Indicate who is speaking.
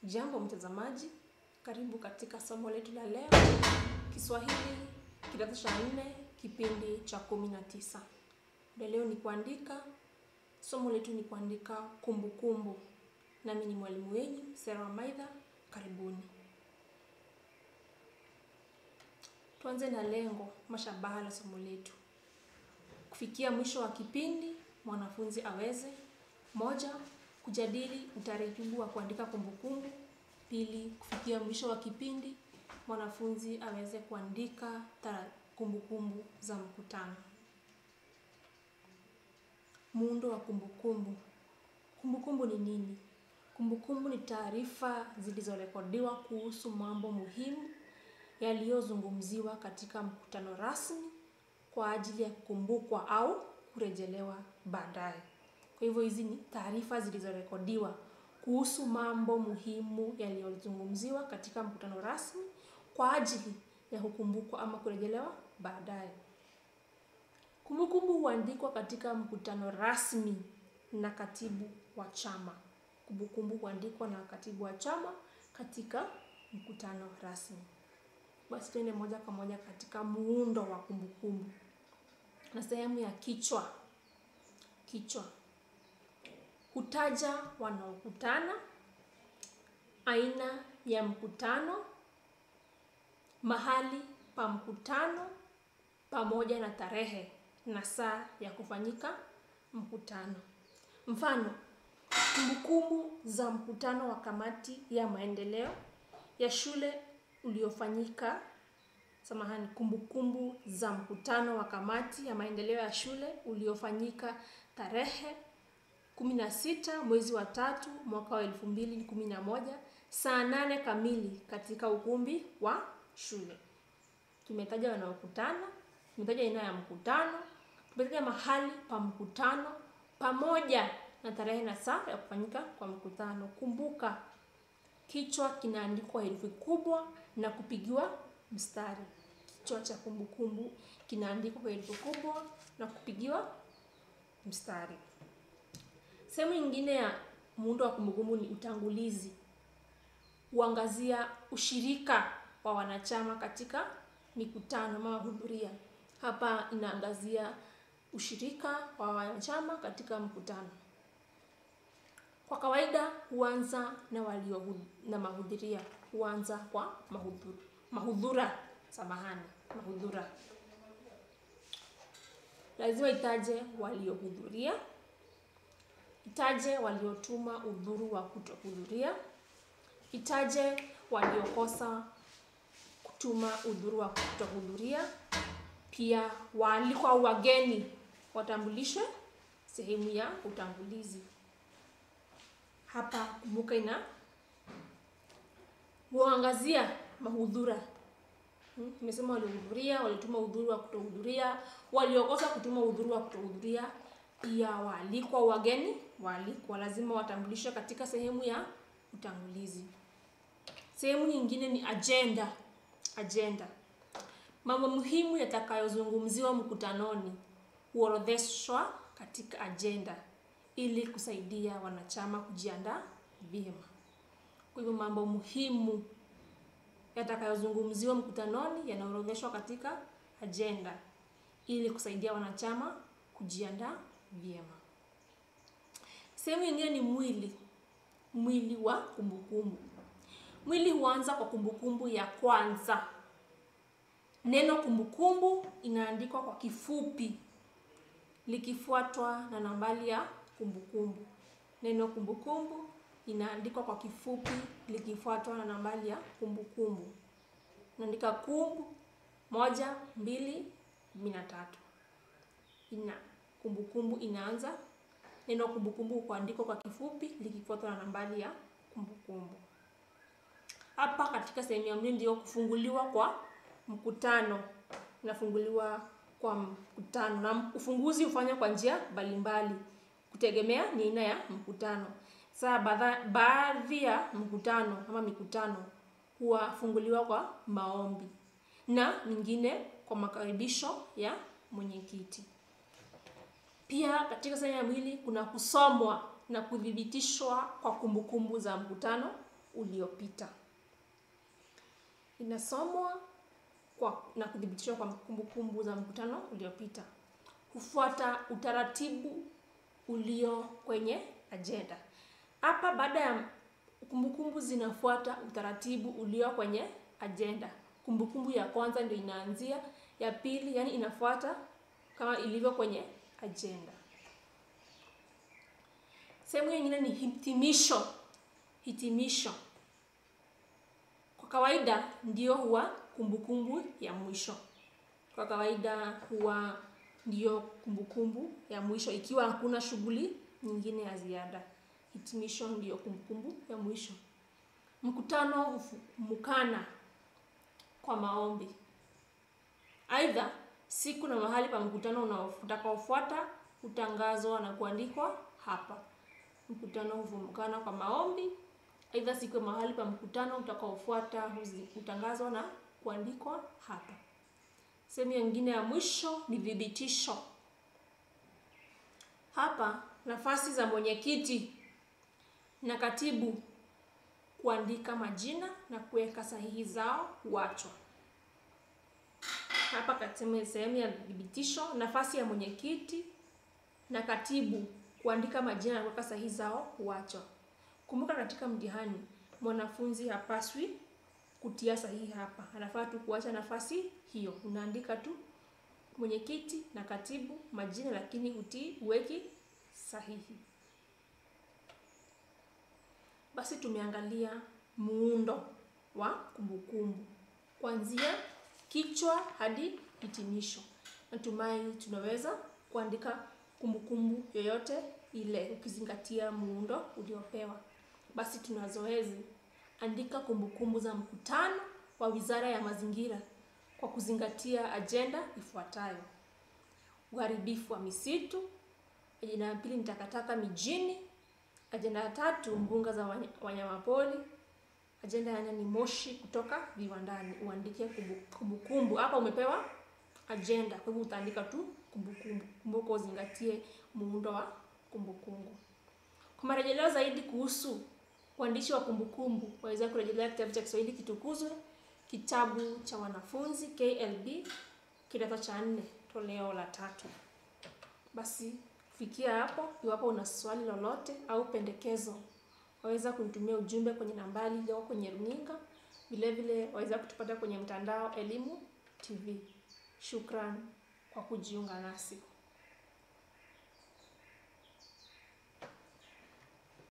Speaker 1: Jambo mtazamaji, karibu katika somo letu la leo, Kiswahili kidato cha 4, kipindi cha 19. Leo ni kuandika, somo letu ni kuandika kumbukumbu. Nami ni mwalimu wenu, Sera Maitha, karibuni. Tuanze na lengo, mashabaha la somo letu. Kufikia mwisho wa kipindi, mwanafunzi aweze: 1. Kujadili utaratibu wa kuandika kumbukumbu. 2. Kufikia mwisho wa kipindi, mwanafunzi aweze kuandika kumbukumbu za mkutano. Muundo wa kumbukumbu. Kumbukumbu ni nini? Kumbukumbu ni taarifa zilizorekodiwa kuhusu mambo muhimu yaliyozungumziwa katika mkutano rasmi kwa ajili ya kukumbukwa au kurejelewa baadaye. Kwa hivyo hizi ni taarifa zilizorekodiwa kuhusu mambo muhimu yaliyozungumziwa katika mkutano rasmi kwa ajili ya kukumbukwa ama kurejelewa baadaye. Kumbukumbu huandikwa katika mkutano rasmi na katibu wa chama. Kumbukumbu huandikwa na katibu wa chama katika mkutano rasmi. Basi tuende moja kwa moja katika muundo wa kumbukumbu. Na sehemu ya kichwa. Kichwa hutaja wanaokutana, aina ya mkutano, mahali pa mkutano, pamoja na tarehe na saa ya kufanyika mkutano. Mfano, kumbukumbu za mkutano wa kamati ya maendeleo ya shule uliofanyika. Kumbukumbu za mkutano wa kamati ya maendeleo ya shule uliofanyika tarehe 16 mwezi wa 3 mwaka wa 2011 saa 8 kamili katika ukumbi wa shule. Tumetaja wanaokutana, tumetaja aina ya mkutano, tumetaja mahali pa mkutano pamoja na tarehe na saa ya kufanyika kwa mkutano. Kumbuka, kichwa kinaandikwa herufi kubwa na kupigiwa mstari. Kichwa cha kumbukumbu kinaandikwa kwa herufi kubwa na kupigiwa mstari. Sehemu nyingine ya muundo wa kumbukumbu ni utangulizi. Huangazia ushirika wa wanachama katika mikutano ama mahudhuria. Hapa inaangazia ushirika wa wanachama katika mkutano. Kwa kawaida huanza na mahudhuria. Huanza kwa mahudhura. Mahudhura. Lazima itaje waliohudhuria. Itaje waliotuma udhuru wa kutohudhuria. Itaje waliokosa kutuma udhuru wa kutohudhuria. Pia waalikwa wageni watambulishwe sehemu ya utangulizi. Hapa kumbuka huangazia mahudhura. Nimesema waliohudhuria, walituma udhuru wa kutohudhuria, waliokosa kutuma udhuru wa kutohudhuria. Pia waalikwa wageni, waalikwa lazima watambulishwe katika sehemu ya utangulizi. Sehemu nyingine ni agenda. Agenda. Mambo muhimu yatakayozungumziwa mkutanoni huorodheshwa katika agenda ili kusaidia wanachama kujiandaa vyema. Kwa hivyo mambo muhimu yatakayozungumziwa mkutanoni yanaorodheshwa katika agenda ili kusaidia wanachama kujiandaa vyema. Sehemu nyingine ni mwili. Mwili wa kumbukumbu. Mwili huanza kwa kumbukumbu ya kwanza. Neno kumbukumbu inaandikwa kwa kifupi likifuatwa na nambari ya kumbukumbu. Neno kumbukumbu inaandikwa kwa kifupi likifuatwa na nambari ya kumbukumbu. Naandika kumbu 1, 2, 13. Kumbukumbu inaanza. Neno kumbukumbu kuandikwa kwa kifupi likifuatwa na nambari ya kumbukumbu. Hapa katika sehemu ya mwili ndio kufunguliwa kwa mkutano. Inafunguliwa kwa mkutano na ufunguzi hufanywa kwa njia mbalimbali kutegemea ni aina ya mkutano. Sasa baadhi ya mkutano ama mikutano hufunguliwa kwa maombi na mingine kwa makaribisho ya mwenyekiti. Pia katika sehemu ya mwili kuna kusomwa na kudhibitishwa kwa kumbukumbu za mkutano uliopita. Inasomwa na kudhibitishwa kwa kumbukumbu za mkutano uliopita. Hufuata utaratibu ulio kwenye agenda. Hapa baada ya kumbukumbu zinafuata utaratibu ulio kwenye agenda. Kumbukumbu ya kwanza ndio inaanzia, ya pili yani inafuata kama ilivyo kwenye agenda. Sehemu nyingine ni hitimisho. Hitimisho kwa kawaida ndio huwa kumbukumbu ya mwisho. Kwa kawaida huwa ndio kumbukumbu ya mwisho ikiwa hakuna shughuli nyingine ya ziada. Hitimisho ndio kumbukumbu ya mwisho. Mkutano hufumukana kwa maombi. Aidha, siku na mahali pa mkutano utakaofuata hutangazwa na kuandikwa hapa. Mkutano hufumukana kwa maombi. Aidha, siku na mahali pa mkutano utakaofuata hutangazwa na kuandikwa hapa. Sehemu nyingine ya mwisho ni dhibitisho. Hapa nafasi za mwenyekiti na katibu kuandika majina na kuweka sahihi zao huachwa. Hapa katika sehemu ya dhibitisho, nafasi ya mwenyekiti na katibu kuandika majina na kuweka sahihi zao huachwa. Kumbuka katika mtihani, mwanafunzi hapaswi kutia sahihi hapa. Anafaa tu kuacha nafasi hiyo. Unaandika tu mwenyekiti na katibu majina, lakini huweki sahihi. Basi tumeangalia muundo wa kumbukumbu kuanzia kichwa hadi hitimisho. Natumai tunaweza kuandika kumbukumbu yoyote ile ukizingatia muundo uliopewa. Basi tuna zoezi: andika kumbukumbu za mkutano wa Wizara ya Mazingira kwa kuzingatia agenda ifuatayo: uharibifu wa misitu. Agenda ya pili ni takataka mijini. Agenda ya tatu mbuga za wanyamapori. Agenda ya nne ni moshi kutoka viwandani. Uandike kumbukumbu. Hapa umepewa agenda, kwa hivyo utaandika tu kumbukumbu. Kumbuka uzingatie muundo wa kumbukumbu. Kwa marejeleo zaidi kuhusu uandishi wa kumbukumbu, waweza kurejelea kitabu cha Kiswahili Kitukuzwe, kitabu cha wanafunzi KLB, kidato cha 4, toleo la 3. Basi kufikia hapo, iwapo una swali lolote au pendekezo, waweza kunitumia ujumbe kwenye nambari iliyo kwenye runinga. Vile vile waweza kutupata kwenye mtandao Elimu TV. Shukran kwa kujiunga nasi.